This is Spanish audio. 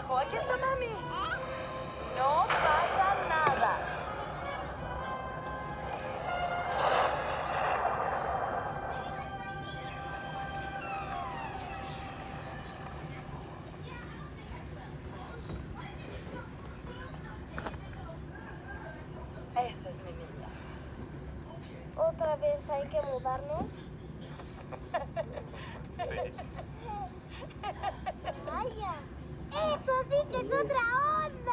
hijo. Aquí está mami. No pasa nada. Esa es mi niña. ¿Otra vez hay que mudarnos? Sí. Vaya, eso sí que es otra onda.